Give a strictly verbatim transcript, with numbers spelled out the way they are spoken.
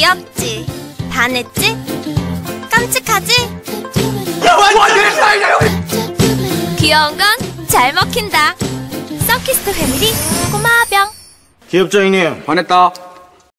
귀엽지? 반했지? 깜찍하지? 귀여운 건 잘 먹힌다. 썬키스트 패밀리 꼬마병. 기업장님 반했다.